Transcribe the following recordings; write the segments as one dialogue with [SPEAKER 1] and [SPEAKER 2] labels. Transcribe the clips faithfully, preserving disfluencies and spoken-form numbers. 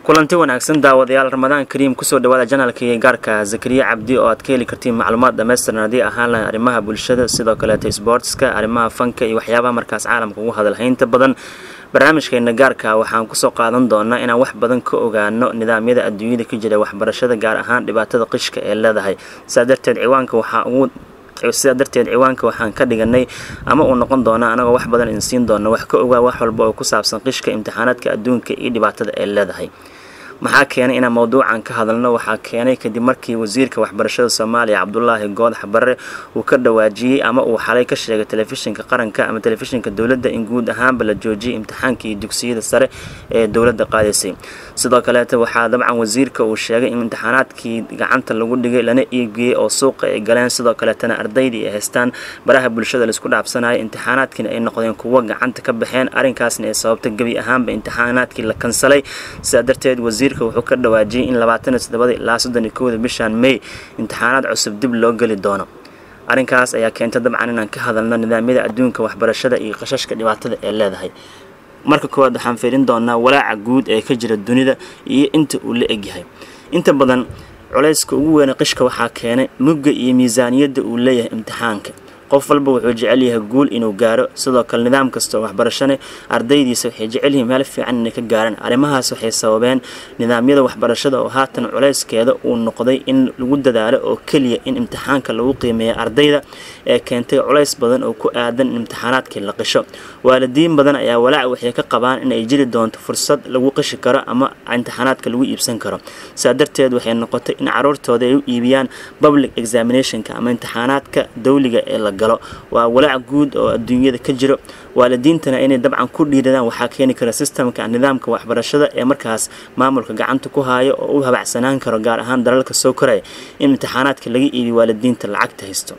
[SPEAKER 1] kulanti wanaagsan daawadayaal Ramadaan Kariim ku soo dhawaada channelka gaarka Zakariya Cabdi oo aad ka heli kartiin macluumaad dhameystiran hadii ahaan lahayn arrimaha bulshada sidoo kale sportska arrimaha fanka iyo waxyaabaha markaas caalamka ugu hadalhaynta badan barnaamijkeena gaarka waxaan ku soo qaadan doonaa inaan wax badan ka ogaano nidaamyada adduunyada ka jira waxbarashada gaar ahaan dhibaatada qishka ee leedahay sadarteed ciwaanka waxa ugu sida darteed ciwaanka waxaan ka dhiganay ama uu noqon doona anaga wax badan in siin doona wax ka ogaa wax walba oo ku saabsan qishka imtixaanaadka adduunka iyo dhibaatada ay leedahay maxaa keenay in mawduucan ka hadalno waxaa keenay kadib markii wasiirka waxbarashada Soomaaliya Cabdullaahi Goodax Barre uu ka dhawaajiyay ama uu xalay ka sheegay telefishinka qaranka ama telefishinka dawladda in guud ahaan la joojiyay imtixaankii dugsiyada sare ee dawladda qaadaysay sidoo kale waxaa dabcan wasiirka uu sheegay in imtixaanaadkii gacanta lagu dhigay lana eegay oo suuqa ay galeen sidoo kale tan ardaydii ay haystaan baraha bulshada la isku dhaafsanayo imtixaanaadkii ay noqdeen kuwa gacanta ka baxeen arinkaasna ay sababtay gabi ahaanba imtixaanaadkii la kansalay sida darteed wasiir wuxuu ka dhawaajiyay in labaatan iyo toddoba ilaa soddon iyo kow bishan May imtixaanaad cusub dib loo gali doono arinkaas ayaa keentay dabcan inaan ka hadalno nidaamyada adduunka waxbarashada iyo qashashka dhibaatada ee leedahay marka koowaad waxaan fiirin doonaa walaaca guud ee ka jira dunida iyo inta uu la egyahay inta badan culayska ugu weyn qishka waxaa keenay mugga iyo miisaaniyada uu leeyahay imtixaanka qof walba wuxuu jecel yahay guul inuu gaaro sidoo kale nidaam kasta oo waxbarashada ardaydiisa waxay jecel yihiin meel fiican inay ka gaaraan arimahaas waxay sababeen nidaamyada waxbarashada oo haatan culayskeeda uu noqday in lagu dadaalo oo kaliya in imtixaanka lagu qiimeeyo ardayda ee keentay culays badan oo ku aadan imtixaanaadkii la qisho waalidiin badan ayaa walaac waxay ka qabaan in ay jiri doonto fursad lagu qishi karo ama imtixaanaadka lagu iibsan karo saadarteed waxay noqotay in caruurtooda ay u iibiyaan public examinationka ama imtixaanaadka dawliga ee la galo waa walaac guud oo adduunyada ka jiro waalidiintana inay dabcan ku dhiiradaan waxa keeni kara systemka nidaamka waxbarashada ee markaas maamulka gacanta ku haayo oo u habacsanaan karo gaar ahaan dalalka soo koraya in imtixaanaadka laga iibiyo waalidiinta lacagta haysto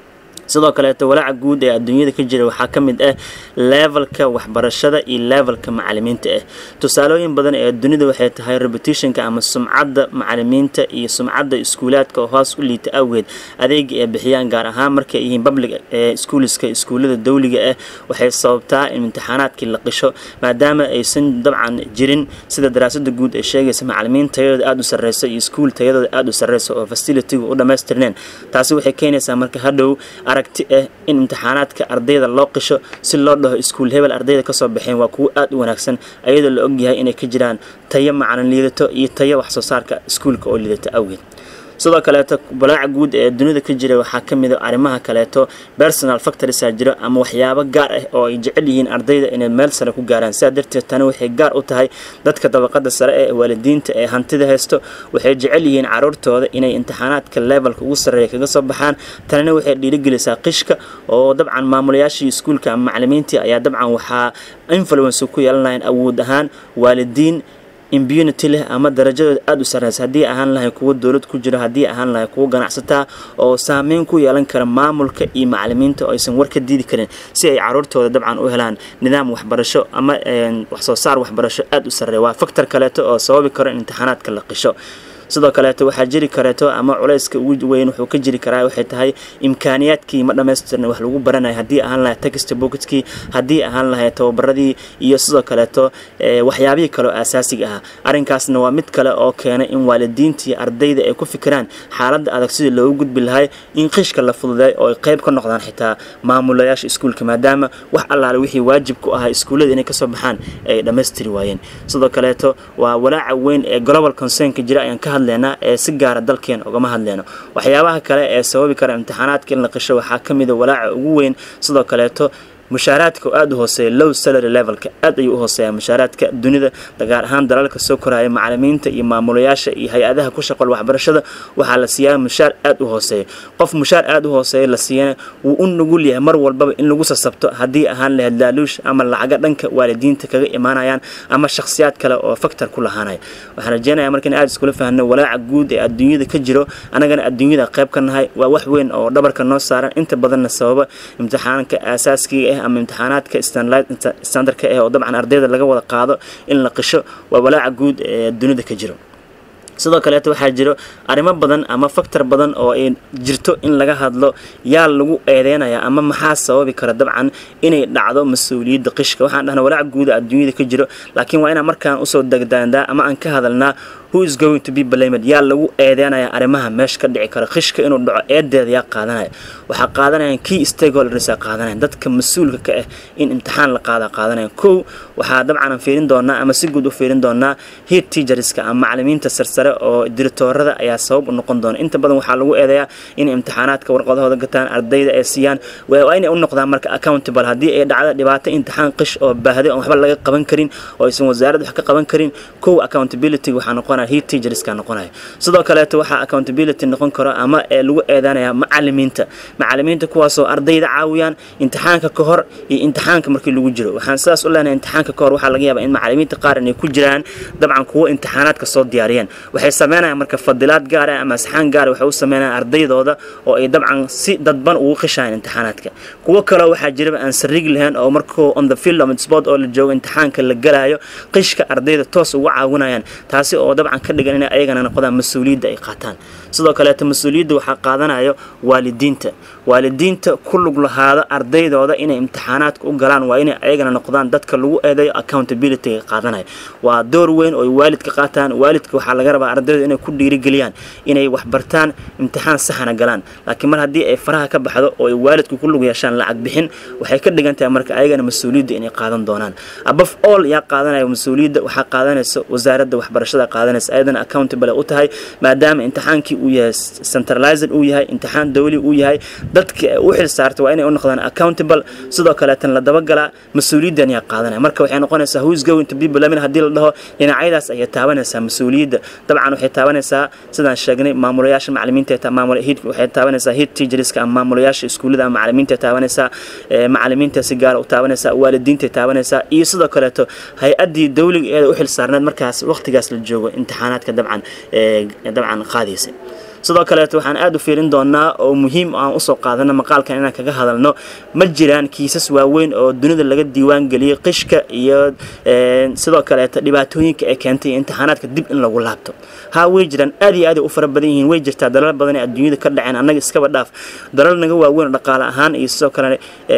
[SPEAKER 1] sidoo kale walaaca guud ee adduunyada ka jira waxa kamid ah levelka waxbarashada iyo levelka macallimiinta ah tusaalooyin badan ee dunida waxay tahay repetitionka ama sumcadda macallimiinta iyo sumcadda iskuulaadka oo hoos u liita awgeed adeega ay bixiyaan gaar ahaan marka ay yihiin public schoolska iskuulada dawliga ah waxay sababtaa in imtixaanaadkii la qisho maadaama aysan dabcan jirin sida daraasada guud ay sheegaysa macallimiinta tayadooda aad u sareyso iyo iskuul tayadooda aad u sareyso oo facility-gu u dhameystirneen taasi waxay keenaysaa marka hadhow aragti ah in imtixaanaadka ardayda loo qisho si loo dhaho iskuul hebel ardayda ka soo baxeen waa kuwa aad u wanaagsan ayadoo la og yahay inay ka jiraan tayo macallin liidato iyo tayo wax soo saarka iskuulka oo liidato awgeed sidoo kale balaaca guud ee dunida ka jira waxa kamid ah arimaha kaleeto personal factors jira ama waxyaabo gaar ah oo ay jecel yihiin ardayda inay meel sare ku gaaraan sida darteed tan waxay gaar u tahay dadka dabaqada sare ee waalidiinta ee hantida haysto waxay jecel yihiin caruurtooda inay imtixaanaadka levelka ugu sareeya kaga soo baxaan tanina waxay dhiirigelisaa qishka oo dabcan maamulayaashii iskuulka ama macallimiinta ayaa dabcan waxa influence ku yeelanayaan awood ahaan waalidiin immunity leh ama darajadooda aad u sareysa hadii ahaan lahayn kuwa dawlad ku jira hadii ahaan lahayn kuwa ganacsata oo saameyn ku yeelan kara maamulka iyo macallimiinta oo aysan war ka diidi karin si ay caruurtooda dabcan u helaan nidaam waxbarasho ama wax soo saar waxbarasho aad u sareeya waa factor kale oo sababi karo in imtixaanaadka la qisho sidoo kale waxa jiri kareeto ama culayska ugu weyn wuxuu ka jiri karaa waxay tahay imkaaniyaadkii ma dhameystirna wax lagu baranayo hadii ahaan lahayd textbookskii hadii ahaan lahayd tababaradii iyo sidoo kale waxyaabihi kale oo asaasiga ah arinkaasna waa mid kale oo keenay in waalidiintii ardayda ay ku fikiraan xaaladda adag sidii loogu gudbi lahaa in qishka la fududeeyo oo qayb ka noqdaan xitaa maamulayaasha iskuulka maadaama wax allaale wixii waajib ku ahaa iskuulada inay ka soo baxaan ay dhameystiri waayeen sidoo kale waa walaaca weyn ee global concern ka jira ayaan ka hadleena ee si gaar ah dalkeen uga hadleeno waxyaabaha kale ee sababi kara imtixaanaadka in la qisho waxa kamid ah walaaca ugu weyn sidoo kale mushaaraadka aad u hooseeya low salary levelka aad ayuu u hooseeyaa mushaaraadka dunida gaar ahaan dalalka soo koraya macallimiinta iyo maamulayaasha iyo hay'adaha ku shaqo waxbarashada waxa la siiyaa mushaar aad u hooseeya qof mushaar aad u hooseeya la siiyana wuu u nugul yahay mar walba in lagu sasabto hadii ahaan lahayd laaluush ama lacag dhanka waalidiinta kaga imaanayaan ama shakhsiyaad kale oo factor ku lahaanay waxaan rajaynayaa markaan aad isku faahno walaaca guud ee adduunyada ka jiro anagana adduunyada qayb ka nahay waa wax weyn oo dhabarka noo saaran inta badan sababa imtixaanka aasaaskiga ama imtixaanaadka standardka ee oo dabcan ardayda laga wada qaado in la qisho waa walaaca guud ee dunida ka jiro sidoo kale waxa jiro arimo badan ama factor badan oo ay jirto in laga hadlo yaa lagu eedeynaya ama maxaa sababi kara dabcan inay dhacdo mas'uuliyadda qishka waxaan dhahnaa walaac guud adduunyada ka jiro laakiin waa ina markaan u soo dagdaandaa ama aan ka hadalnaa who is going to be blamed yaa lagu eedeynaya arimaha meesh ka dhici kara qishka inuu dhaco eedeeda yaa qaadanaya waxa qaadanayaan key stakeholders qaadanayaan dadka mas'uulka ka ah in imtixaan la qaada qaadanayaan koo waxa dabcan fiirin doonaa ama si guud u fiirin doonaa head teacherska ama macallimiinta sarsare oo directorada ayaa sabab u noqon doona inta badan waxa lagu eedeeyaa in imtixaanaadka warqadahooda gataan ardayda ay siiyaan waa inay u noqdaan marka accountable hadii ay dhacdo dhibaato imtixaan qish oo baahday oo waxba laga qaban karin oo aysan wasaaraddu wax ka qaban karin koo accountability waxa noqon head teacherska noqonaya sidoo kale waxa accountability noqon karo ama ee lagu eedaanaya macallimiinta macallimiinta kuwaas oo ardayda caawiyaan imtixaanka ka hor iyo imtixaanka markii lagu jiro waxaan sidaas u leenahay imtixaanka ka hor waxa laga yaabaa in macallimiinta qaar inay ku jiraan dabcan kuwa imtixaanaadka soo diyaariyeen waxay sameynayaan marka fadilaad gaar ah ama saxan gaar ah waxay u sameynayaan ardaydooda oo ay dabcan si dadban ugu qishaan imtixaanaadka kuwa kale waxa jira aan sariig lahayn oo markoo on the field of sport oo la joogo imtixaanka la galaayo qishka ardayda toos ugu caawinayaan taasi oo dabcan ka dhigan in ayagana noqdaan mas'uuliyadda ay qaataan sidoo kale ta mas'uuliyadda waxa qaadanayo waalidiinta waalidiinta ku lug lahaada ardaydooda inay imtixaanaadka u galaan waa inay ayagana noqdaan dadka lagu eedeeyo accountability qaadanaya waa door weyn oo waalidka qaataan waalidka waxa laga rabaa ardayda inay ku dhiirigeliyaan inay wax bartaan imtixaan saxana galaan laakiin mar hadii ay faraha ka baxdo oo ay waalidku ku lug yeeshaan lacag bixin waxay ka dhigantahay marka ayagana mas'uuliyadda inay qaadan doonaan above all yaa qaadanaya mas'uuliyadda waxa qaadanaysa wasaaradda waxbarashada qaadanaysa ayadana accountable u tahay maadaama imtixaankii uu yahay centralized uu yahay imtixaan dawli uu yahay dadka u xil saartay waa inay u noqdaan accountable sidoo kale tan la daba gala mas'uuliyaddan yaa qaadanaya marka waxay noqonaysaa who is going to be blamed hadii la dhaho dhinacyadaas ay taabanaysaa mas'uuliyadda dabcan waxay taabanaysaa sidaan sheegnay maamulayaasha macallimiinta ee maamulay head waxay taabanaysaa head teacherska ama maamulayaasha iskuulada ama macallimiinta taabanaysaa macallimiinta si gaar ah u taabanaysaa waalidiinta taabanaysaa iyo sidoo kale to hay'adii dawliga ee u xil saarneed markaas waqtigaas la joogo imtixaanaadka dabcan ee dabcan qaadaysa sidoo kale waxaan aad u fiirin doonaa oo muhiim ah u soo qaadana maqaalkan inaan kaga hadalno ma jiraan kiisas waaweyn oo dunida laga diiwaan galiyay qishka iyo sidoo kale dhibaatooyinka ay keentay imtixaanaadka dib in lagu laabto ha way jiraan aad iyo aad u fara badan yihiin way jirtaa dalal badan ee adduunyada ka dhaceen annaga iskaba dhaaf dalal naga waaweyn dhaqaale ahaan iyo sidoo kale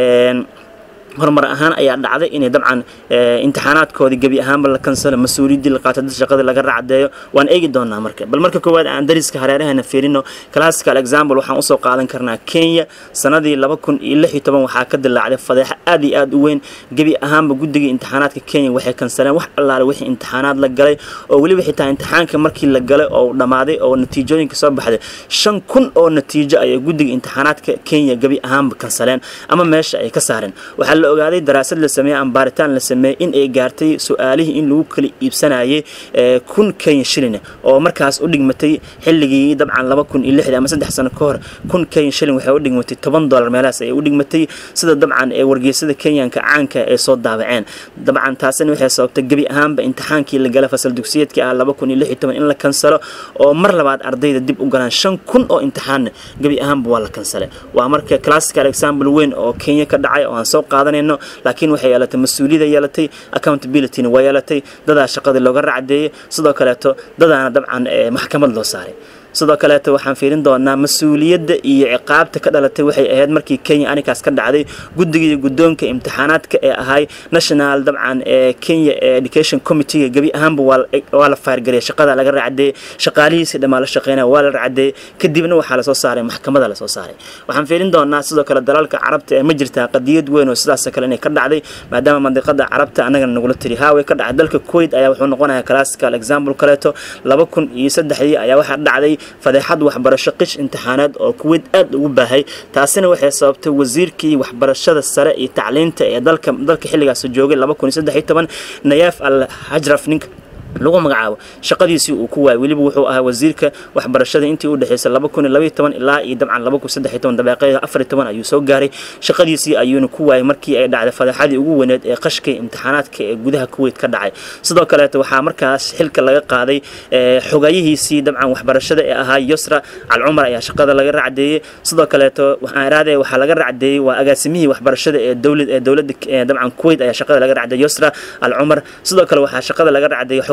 [SPEAKER 1] hormar ahaan ayaa dhacday in dabcan imtixaanaadkoodii gabi ahaanba la kansalo mas'uuliyadii la qaato dad shaqada laga raacdeeyo waan eegi doonaa marka bal marka koowaad aan dariska hareeraheena fiirino classical example waxaan u soo qaadan karnaa Kenya sanadii laba kun iyo lix iyo toban waxa ka dilaacday fadeexa aad iyo aad u weyn gabi ahaanba guddiga imtixaanaadka Kenya waxay kansaleen wax allaale wixii imtixaanaad la galay oo waliba xitaa imtixaanka markii la galay oo dhamaaday oo natiijooyinka soo baxday shan kun oo natiijo ay guddiga imtixaanaadka Kenya gabi ahaanba kansaleen ama meesha ay ka saareen waxa la ogaaday daraasad la sameeyay aan baaritaan la sameeyay in ay gaartay su'aalihii in lagu kala iibsanayay kun Kenya shilin oo markaas u dhigmatay xilligii dabcan laba kun iyo lix ama saddex sano ka hor kun Kenya shilin waxay u dhigmatay toban dollar meelaas ay u dhigmatay sida dabcan ee wargeysada Kenyanka caanka ee soo daabaceen dabcan taasina waxay sababtay gabi ahaanba imtixaankii la galay fasal dugsiyeedkii ah laba kun iyo lix iyo toban in la kansalo oo mar labaad ardayda dib u galaan shan kun oo imtixaan gabi ahaanba waa la kansalay waa marka classical example weyn oo Kenya ka dhacay oo aan soo qaadanayno laakiin waxay yeelatay mas'uuliyad yeelatay accountability way yeelatay dada shaqada looga raacdeeyay sidoo kale to dadana dabcan maxkamad loo saaray sidoo kale waxaan fiirin doonaa mas'uuliyadda iyo ciqaabta ka dhalatay waxay ahayd markii Kenya anikaas ka dhacday guddiga guddoonka imtixaanaadka ee ahay national dabcan ee Kenya Education Committee gabi ahaanba waa la faargaray shaqada laga raacday shaqaalihiisa dhamaal shaqeynaa waa la raacday kadibna waxa la soo saaray maxkamadda la soo saaray waxaan fiirin doonaa sidoo kale dalalka carabta ee ma jirtaa qadiyad weyn oo sidaas kale inay ka dhacday maadaama mandiqada carabta anaga nagula tiri haaway ka dhacay dalka Kuwait ayaa wuxuu noqonayaa classical example kaleeto laba kun iyo saddex ayaa waxa dhacday fadeexad waxbarasho qish imtixaanaad oo Kuwait aad ugu baahay taasina waxay sababtay wasiirkii waxbarashada sare iyo tacliinta ee dalka dalka xilligaas joogay laba kun iyo saddex iyo toban Nayaf al-Hajraf ninka lagu magacaabo shaqadiisii uu ku waayay waliba wuxuu ahaa wasiirka waxbarashada intii u dhaxaysay laba kun iyo laba iyo toban ilaa iyo dabcan laba kun iyo saddex iyo toban daqiiqada afar iyo toban ayuu soo gaaray shaqadiisii ayuuna ku waayay markii ay dhacday fadeexadii ugu weyneed ee qashka imtixaanaadka ee gudaha Kuwait ka dhacay sidoo kale waxa markaas xilka laga qaaday xogayihiisii dabcan waxbarashada ee ahaa Yusra al-Umar ayaa shaqada laga raacdeeyay sidoo kale waxaan iraadey waxa laga raacdeeyay waa agaasimihii waxbarashada ee dawladda ee dawladda dabcan Kuwait ayaa shaqada laga raacdeeyay Yusra al-Umar sidoo kale waxa shaqada laga raacdeeyay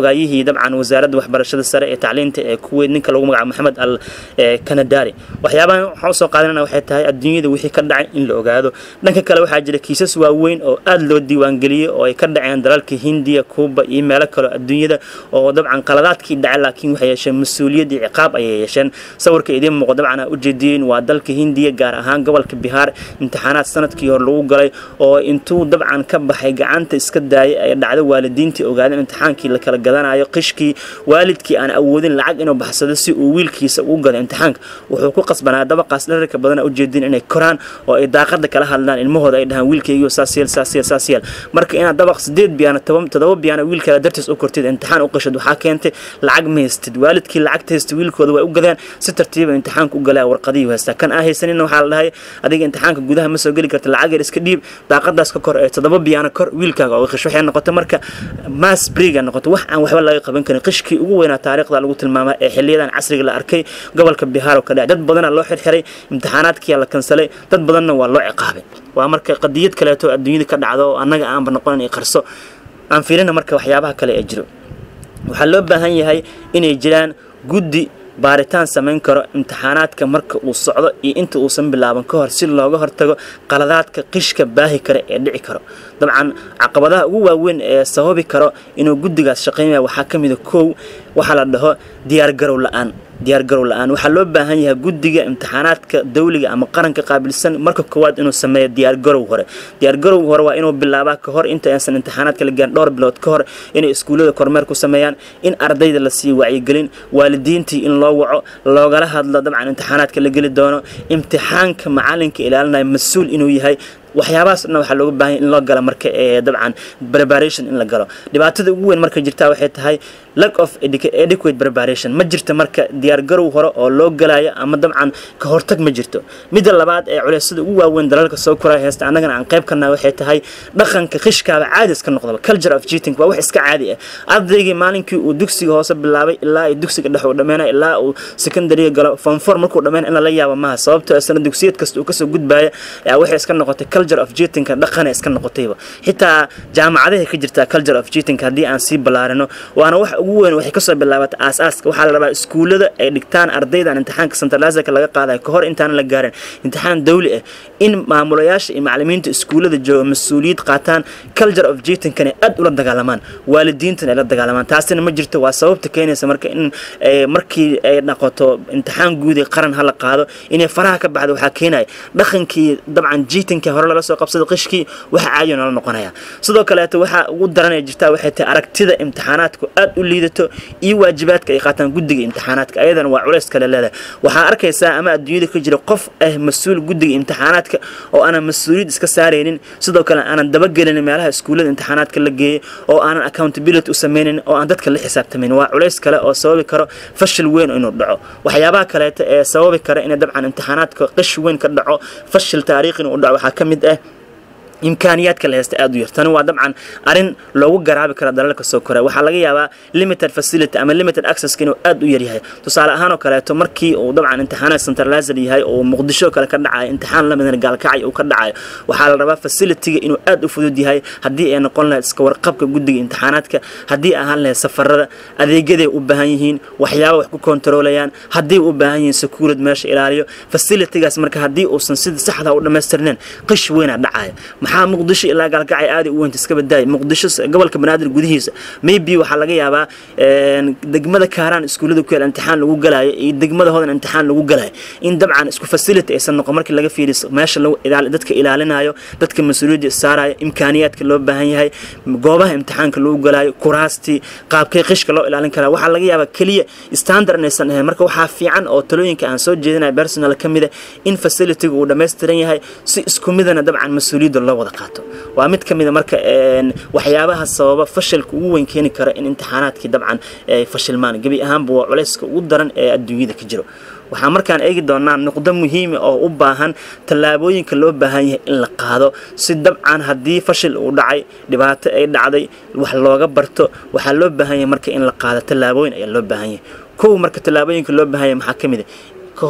[SPEAKER 1] xogaayihii dabcan wasaaradda waxbarashada sare ee tacliinta ee Kuwait ninka lagu magacaabo Maxamed Al Kanadaari waxyaabahan waxa soo qaadanayna waxay tahay adduunyada wixii ka dhacay in la ogaado dhanka kale waxa jira kiisas waaweyn oo aad loo diiwaan galiyay oo ay ka dhaceen dalalka Hindiya Kuuba iyo meelo kale adduunyada oo dabcan qaladaadkii dhacay laakiin waxay yeesheen mas'uuliyad iyo ciqaab ay yeesheen sawirka idin muuqda dabcan u jeediyeen waa dalka Hindiya gaar ahaan gobolka Bihar imtixaanaad sanadkii hor lagu galay oo intuu dabcan ka baxay gacanta iska daayay ay dhacdo waalidiintii ogaadeen imtixaankii la kala gadanayo qishkii waalidkii aan awoodin lacag inuu baxsado si uu wiilkiisa ugu gado imtixaanka wuxuu ku qasbanaa dabaqaas dharka badan u jeedin inay koraan oo ay daaqada kala hadlaan ilmahooda ay dhahan wiilkaygu saasiyal saasiyal saasiyal marka inaad dabaq sideed biyana toban biyana wiilka dartiis u kortid imtixaan u qashad waxa keentay lacag meestid waalidkii lacagta heystay wiilkooda way u gadeen si tartiib ah imtixaanka u galay warqadii heesta kan ah haysanina waxa la dhahay adiga imtixaanka gudaha ma soo gali karto lacag yar iska dhiib daaqadaas ka kor ee toban biyana kor wiilkaaga oo qish waxay noqotay marka mass briga noqotay wax aan waxba laga qaban karin qishkii ugu weynaa taariikhda lagu tilmaamay ee xilliyadan casriga la arkay gobolka Bihar oo ka dhacay dad badan loo xirxiray imtixaanaadkii la kansalay dad badanna waa loo ciqaabay waa marka qadiyad kale oo adduunyada ka dhacdo anaga aan noqon in qarso aan fiirina marka waxyaabaha kale ee jiro waxa loo baahan yahay inay jiraan guddi baaritaan sameyn karo imtixaanaadka marka uu socdo iyo inta uu san bilaaban ka hor si looga hortago qaladaadka qishka baahi kare ee dhici karo dabcan caqabadaha ugu waaweyn ee sababi karo inuu guddigaas shaqeeyo waxa kamid ah koow waxa la dhaho diyaar garow la'aan diyaar garow la'aan waxa loo baahan yahay guddiga imtixaanaadka dawliga ama qaranka qaabilsan marka koowaad inuu sameeyo diyaar garow hore diyaar garow hore waa inuu bilaabaa ka hor inta aysan imtixaanaadka la gaarin dhowr bilood ka hor inay iskuulada kormeer ku sameeyaan in ardayda la sii wacyigelin waalidiintii in loo waco loogala hadlo dabcan imtixaanaadka la geli doono imtixaanka macalinka ilaalinaya mas'uul inuu yahay waxyaabaasna waxa looga baahan in loo galo marka ee dabcan preparation in la galo dhibaatada ugu weyn marka jirta waxay tahay lack of adequate preparation ma jirto marka diyaar garow hore oo loo galayo ama dabcan ka hortag ma jirto midda labaad ee culeysada ugu waaweyn dalalka soo koray heesta anagana aan qayb kana waxay tahay dhaqanka qishkaaba caadi iska noqdo culture of cheating waa wax iska caadi ah ardayga maalinkii uu dugsiga hoose bilaabay ilaa ay dugsiga dhexe u dhameeyay ilaa uu secondary galo form four markuu dhameeyay in la yaabo ma sababtoo ah sanad dugsiyeed kasta uu ka soo gudbaya waxay iska noqotay culture of cheating ka dhaqan iska noqotayba xitaa jaamacadaha ka jirta culture of cheating hadii aan si balaarino waana wax ugu weyn waxay ka soo bilaabatay aasaaska waxa la rabaa iskuulada ay dhigtaan ardayda imtixaanka centralized la qaaday ka hor intaan la gaarin imtixaan dawli ah in maamulayaasha iyo macallimiinta iskuulada jooga mas'uuliyad qaataan culture of cheating kana aad ula dagaalamaan waalidiinta la dagaalamaan taasina ma jirto waa sababta keenaysa marka in markii ay noqoto imtixaan guud ee qaran hala qaado inay faraha ka baxdo waxa keenay dhaqankii dabcan cheating ka hore la soo qabsado qishkii waxa caadi ah noqonaya sidoo kale waxa ugu daran ee jirta waxay tahay aragtida imtixaanaadku aad u liidato iyo waajibaadka ay qaataan guddiga imtixaanaadka ayadana waa culeys kale leedahay waxa arkaysaa ama adduunyada ka jira qof ah mas'uul guddiga imtixaanaadka oo aan mas'uuliyad iska saareynin sidoo kale aan dabagelin meelaha iskuulada imtixaanaadka la geeyo oo aan accountability u sameynin oo aan dadka la xisaabtamin waa culeys kale oo sababi karo fashil weyn inuu dhaco waxyaabaha kale ee sababi kara in dabcan imtixaanaadka qish weyn ka dhaco fashil taariikhi inuu dhaco waxa kamid ah imkaaniyaadka la haysta aad u yar tani waa dabcan arin loogu garaabi kara dalalka soo koray waxa laga yaabaa limited facility ama limited access inuu aad u yar yahay tusaale ahaan oo kale to markii uu dabcan imtixaanaad centralized yahay oo Muqdisho kale ka dhacay imtixaan la midna gaalkacay uu ka dhacay waxa la rabaa facility-ga inuu aad u fudud yahay hadii ay noqon lahayd iska warqabka guddiga imtixaanaadka hadii ahaan lahayd safarada adeegyada u baahan yihiin waxyaabo wax ku kontroolayaan hadii u baahan yihiin security meesha ilaaliyo facility-gaas marka hadii uusan sida saxda u dhameystirneen qish weyn dhacay maxaa Muqdisho ilaa gaalkacay aad u weyn iska baday Muqdisho gobolka Banaadir gudihiisa maybe waxa laga yaabaa degmada Kaaraan iskuulada ku yaal imtixaan lagu galaayo iyo degmada Hodan imtixaan lagu galaayo in dabcan isku facility aysan noqon markii laga fiiriyo meesha lagu ilaaliyo dadka ilaalinayo dadka mas'uuliyadda saaraya imkaaniyaadka loo baahan yahay goobaha imtixaanka lagu galaayo kuraasti qaabkay qishka loo ilaalin kara waxa laga yaabaa kaliya standard aysan ahayn marka waxa fiican oo talooyinka aan soo jeedinay personal kamid ah in facility-gu uu dhameystiran yahay si isku midana dabcan mas'uuliyadda loo wada qaato waa mid kamid marka een waxyaabaha sababa fashilka ugu weyn keeni kara in imtixaanaadkii dabcan ay fashilmaan gabi ahaan buu culayska ugu daran ee adduunyada ka jiro waxaan markaan eegi doonaa nuqdo muhiim ah oo u baahan talaabooyinka loo baahan yahay in la qaado si dabcan hadii fashil uu dhacay dhibaato ay dhacday wax looga barto waxa loo baahan yahay marka in la qaado talaabooyin ay loo baahan yahay koow marka talaabooyinka loo baahan yahay maxaa kamid ah ka hor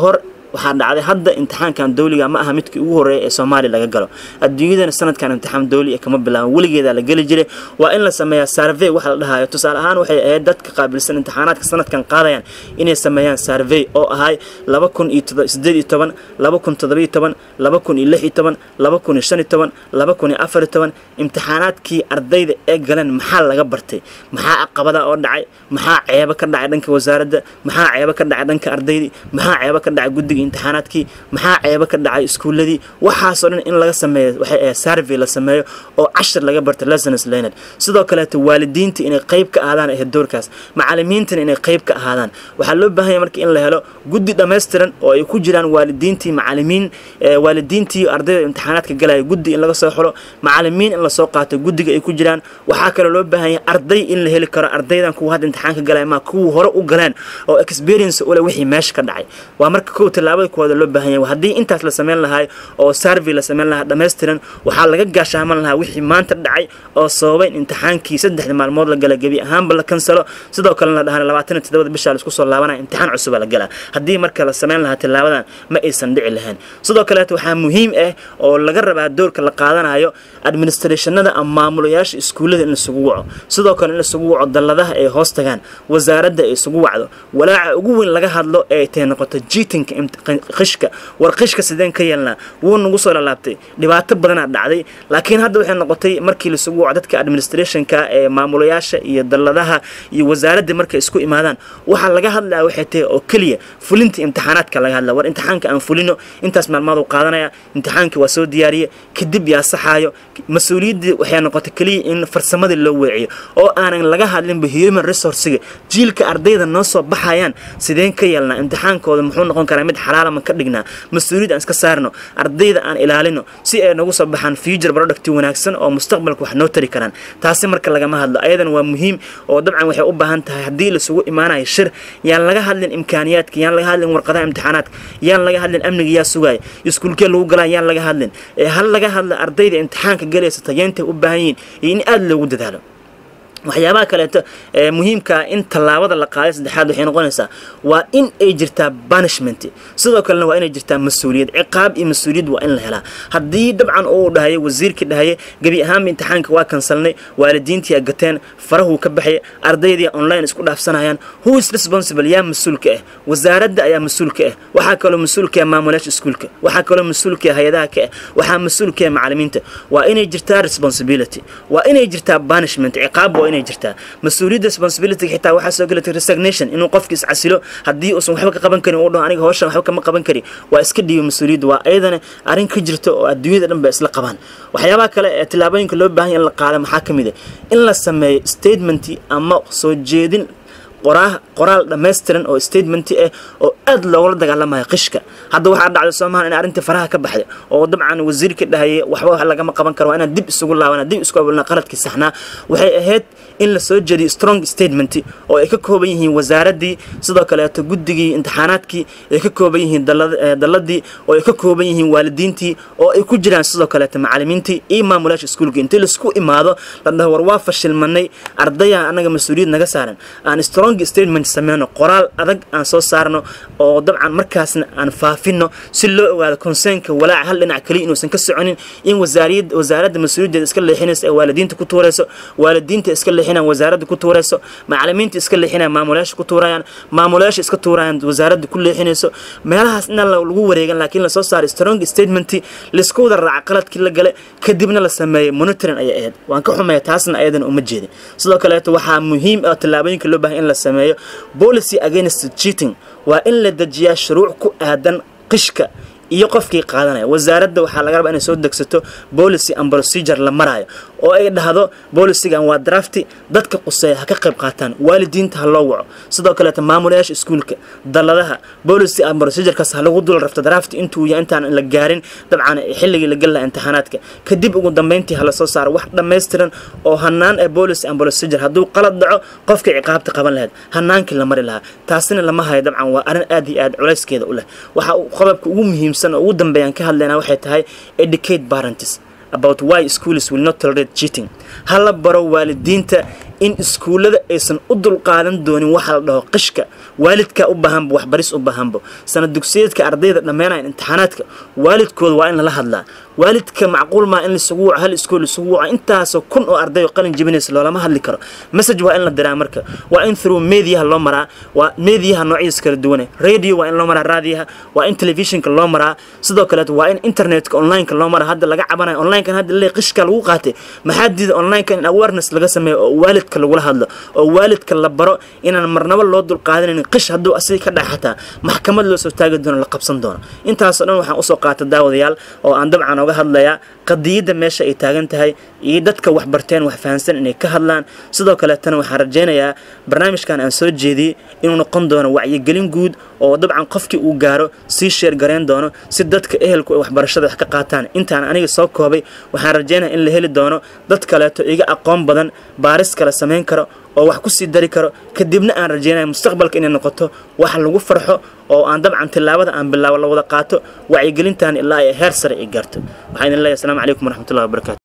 [SPEAKER 1] waxaa dhacday hadda imtixaankan dawliga ma aha midkii ugu horeeyay ee Soomaaliya laga galo adduunyada sanadkan imtixaan dawli kama bilaabin waligeeda la gali jiray waa in la sameeyaa survey waxa la dhahayo tusaale ahaan waxay ahayd dadka qaabilsan imtixaanaadka sanadkan qaadayaan inay sameeyaan survey oo ahay laba kun iyo siddeed iyo toban laba kun iyo toddoba iyo toban laba kun iyo lix iyo toban laba kun iyo shan iyo toban laba kun iyo afar iyo toban imtixaanaadkii ardayda ee galeen maxaa laga bartay maxaa caqabada oo dhacay maxaa ceebo ka dhacay dhanka wasaaradda maxaa ceebo ka dhacay dhanka ardayda maxaa ceebo ka dhacay guddiga imtixaanaadkii maxaa ceebo ka dhacay iskuuladii waxaas oo dhan in laga sameeyo waxay ahayd survey la sameeyo oo cashar laga bartay lessons learned sidoo kale waalidiinta inay qayb ka ahaadaan ee doorkaas macallimiintana inay qayb ka ahaadaan waxa loo baahan yahay markii in la helo guddi dhameystiran oo ay ku jiraan waalidiintii macallimiin waalidiintii ardayda imtixaanaadka galay guddi in laga soo xiro macallimiin in la soo qaato guddiga ay ku jiraan waxa kale loo baahan yahay arday in la heli karo ardaydan kuwa hadda imtixaanka galay ma kuwa hore u galeen oo experience u leh wixii meesha ka dhacay waa marka koow talaabada koowaad loo baahan yahay hadii intaas la sameyn lahaay oo survey la sameyn lahaa dhameystiran waxa laga gaashaaman lahaa wixii maanta dhacay oo sababay imtixaankii saddex maalmood la galay gabi ahaanba la kansalo sidoo kale la dhahan labaatan iyo toddoba bisha la isku soo laabanay imtixaan cusub la galaa hadii marka la sameyn lahaa talaabadan ma aysan dhici lahayn sidoo kale waxa muhiim ah oo laga rabaa doorka la qaadanayo administrationada ama maamulayaasha iskuulada in la sugu waco sidoo kale in la sugu waco dalladaha ay hoos tagaan wasaaradda ay sugu wacdo walaaca ugu weyn laga hadlo ee ay noqoto jiitinka qishka war qishka sideen ka yeelna wuu nagu soo laabtay dhibaato badan dhacday laakiin hadda waxay noqotay markii la sugu waco dadka administrationka ee maamulayaasha iyo dalladaha iyo wasaaradda markay isku imaadaan waxa laga hadlaa waxay tahay oo kaliya fulinta imtixaanaadka laga hadlaa war imtixaanka aan fulino intaas maalmood uu qaadanaya imtixaanka waa soo diyaariye kadib yaa saxaayo mas'uuliyadda waxay noqotay kaliya in farsamada loo weeciyo oo aanan laga hadlin human resource jiilka ardayda noo soo baxayaan sideen ka yeelna imtixaankooda muxuu noqon karaa mid xalaal ma ka dhignaa mas'uuliyad aan iska saarno ardayda aan ilaalino si ay nagu soo baxaan future product wanaagsan oo mustaqbalka wax noo tari karaan taasi marka laga ma hadlo ayadan waa muhiim oo dabcan waxay u baahan tahay hadii la sugu imaanayo shir yaan laga hadlin imkaaniyaadka yaan laga hadlin warqadaha imtixaanaadka yaan laga hadlin amniga yaa sugay iskuulkee lagu galaa yaan laga hadlin ee hal laga hadla ardayda imtixaanka galaysa tayeenta u baahan yihiin in aad loogu dadaalo waxyaabaha kale ee muhiimka in talaabada la qaaday saddexaad waxay noqonaysaa waa in ay jirtaa punishment sidoo kale waa in ay jirtaa mas'uuliyad ciqaab iyo mas'uuliyad waa in la helaa hadii dabcan uu dhahay wasiirka dhahay gabi ahaan imtixaanka waa kansalnay waalidiintii ay gateen farahu ka baxay ardaydii online isku dhaafsanayaan who is responsible yaa mas'uulka ah wasaaradda ayaa mas'uulka ah waxa kale mas'uulka ah maamulayaasha iskuulka waxa kale mas'uulka ah hay'adaha ka waxa mas'uulka ah macallimiinta waa inay jirtaa responsibility waa inay jirtaa punishment ciqaab inay jirtaa mas'uuliyadda responsibility xitaa waxa soo galay resignation inuu qofkii is casilo hadii uu waxba ka qaban karin oo dhaho aniga hawshan waxba kama qaban kari waa iska dhiibo mas'uuliyadda waa ayadana arin ka jirto oo adduunyada dhan ba isla qabaan waxyaabaha kale ee tilaabooyinka loo baahan yahay in la qaado maxaa kamid ah in la sameeyo statement ama soo jeedin qoraal qoraal dhameystiran oo statement ah oo aad looga dagaalamayo qishka hadda waxa dhacday Soomaaliya in arinta faraha ka baxday oo dabcan wasiirka dhahay waxba wax laga ma qaban karo inaan dib isugu laabana dib isku abulna qaladkii saxnaa waxay ahayd in la soo jeediyo strong statement oo ay ka kooban yihiin wasaaradii sidoo kale ta guddigii imtixaanaadkii ay ka kooban yihiin dalladii oo ay ka kooban yihiin waalidiintii oo ay ku jiraan sidoo kale ta macallimiintii iyo maamulayaasha iskuulka inta la isku imaado la dhaho war waa fashilmanay ardayda anaga mas'uuliyad naga saaran aan strong statement sameeyno qoraal adag aan soo saarno oo dabcan markaasna aan faafino si loo ogaado concernka walaac hal dhinac kaliya inuu san ka soconin in wasaaradda wasaaradda mas'uuliyadda iska leexinayso ee waalidiinta ku tuurayso waalidiinta iska leexinaan wasaaradda ku tuurayso macallimiinta iska leexinaan maamulayaasha ku tuurayaan maamulayaasha iska tuurayaan wasaaradda ku leexinayso meelahaas in lagu wareegan laakiin la soo saaro strong statement la isku wada raac qaladkii la galay kadibna la sameeyo monitoring ay ahayd waan ka xumeeyaa taasna ayadan uma jeedin sidoo kale waxa muhiim ah talaabooyinka loo baahan in la sameeyo policy against cheating waa in la dajiyaa shuruuc ku aadan qishka iyo qofkii qaadanaya wasaaradda waxa laga rabaa inay soo degsato policy and procedure la marayo oo ay dhahdo policy-gan waa draft dadka qusay ha ka qayb qaataan waalidiinta ha loo waco sidoo kale maamulayaasha iskuulka dalladaha policy and procedure kaas ha lagu dul rafto draft intuu yahay intaan la gaarin dabcan xilligii la galay imtixaanaadka kadib ugu dambeyntii ha la soo saaro wax dhameystiran oo hanaan ee policy and procedure haduu qalad dhaco qofka ciqaabta qaban lahayd hanaankii la mari lahaa taasina lama hayo dabcan waa arin aad iyo aad culayskeeda u leh waxa qodobka ugu muhiimsan oo ugu dambeeyaan ka hadlayna waxay tahay educate parents about why schools will not tolerate cheating hala baro waalidiinta in iskuulada aysan u dulqaadan doonin waxa la dhaho qishka waalidka u baahanba waxbaris u baahanba sanad dugsiyeedka ardayda dhammeynaya imtixaanaadka waalidkooda waa in la hadlaa waalidka macquul ma in la isugu hal iskool isugu waco intaas kun oo arday oo qalin jabinaysa loolama hadli karo message waa in la diraa marka waa in through media loo maraa waa media noocyadiisa kala duwan radio waa in loo maraa raadiyaha waa in televisionka loo maraa sidoo kale waa in internetka online-ka loo maraa hadda laga cabanayo online-kan hadda leey qishka lagu qaatay maxaa diiday online-ka in awareness laga sameeyo oo waalidka lagu hadlo oo waalidka la baro inaan marnaba loo dul qaadanin qish haduu asii ka dhaxata maxkamad loo soo taagi doono la qabsan doono intaas oo dhan waxaan u soo qaatay daawadayaal oo aan dabcan uga hadlaya qadiyada meesha ay taagan tahay iyo dadka wax barteen wax fahansan inay ka hadlaan sidoo kale tan waxaan rajaynayaa barnaamijkan aan soo jeediyay inuu noqon doono wacyigelin guud oo dabcan qofkii uu gaaro si share gareyn doono si dadka ehelku wax barashada wax ka qaataan intaan aniga soo koobay waxaan rajaynayaa in la heli doono dad kale oo iga aqoon badan baaris kala sameyn karo oo wax ku sii dari karo kadibna aan rajaynayaa mustaqbalka inay noqoto wax lagu farxo oo aan dabcan tilaabada aan bilaabo la wada qaato wacyigelintan ilaa ay heer sare ay gaarto waxaan leeyahay assalaamu calaykum waraxmatullaahi wabarakaatuh